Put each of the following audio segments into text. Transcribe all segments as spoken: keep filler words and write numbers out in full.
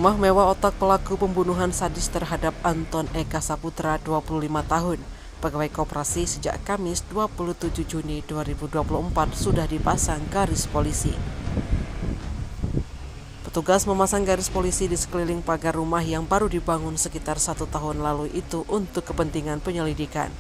Rumah mewah otak pelaku pembunuhan sadis terhadap Anton Eka Saputra, dua puluh lima tahun, pegawai koperasi sejak Kamis dua puluh tujuh Juni dua ribu dua puluh empat sudah dipasang garis polisi. Petugas memasang garis polisi di sekeliling pagar rumah yang baru dibangun sekitar satu tahun lalu itu untuk kepentingan penyelidikan.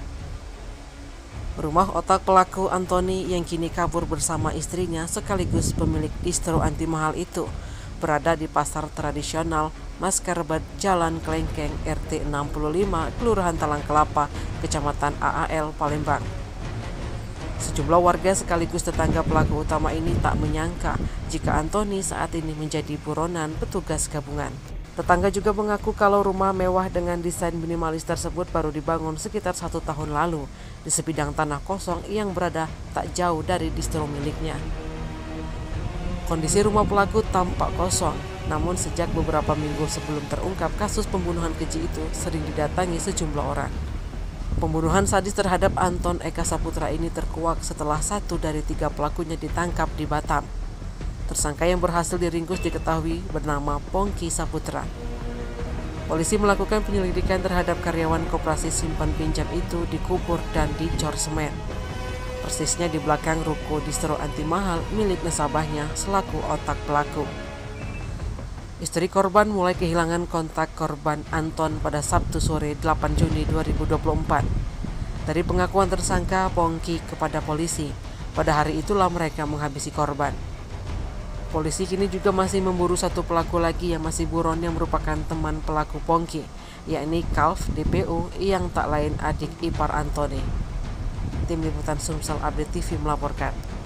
Rumah otak pelaku Antoni yang kini kabur bersama istrinya sekaligus pemilik distro anti mahal itu berada di pasar tradisional Maskarbat Jalan Klengkeng R T enam puluh lima Kelurahan Talang Kelapa, Kecamatan A A L, Palembang. Sejumlah warga sekaligus tetangga pelaku utama ini tak menyangka jika Antoni saat ini menjadi buronan petugas gabungan. Tetangga juga mengaku kalau rumah mewah dengan desain minimalis tersebut baru dibangun sekitar satu tahun lalu di sebidang tanah kosong yang berada tak jauh dari distro miliknya. Kondisi rumah pelaku tampak kosong, namun sejak beberapa minggu sebelum terungkap kasus pembunuhan keji itu sering didatangi sejumlah orang. Pembunuhan sadis terhadap Anton Eka Saputra ini terkuak setelah satu dari tiga pelakunya ditangkap di Batam. Tersangka yang berhasil diringkus diketahui bernama Pongki Saputra. Polisi melakukan penyelidikan terhadap karyawan koperasi simpan pinjam itu di kubur dan dicor semen. Persisnya di belakang ruko distro anti mahal milik nasabahnya selaku otak pelaku. Istri korban mulai kehilangan kontak korban Anton pada Sabtu sore delapan Juni dua ribu dua puluh empat. Dari pengakuan tersangka Pongki kepada polisi, pada hari itulah mereka menghabisi korban. Polisi kini juga masih memburu satu pelaku lagi yang masih buron yang merupakan teman pelaku Pongki, yakni Kalf D P O yang tak lain adik ipar Antoni. Tim Liputan Sumsel Update T V melaporkan.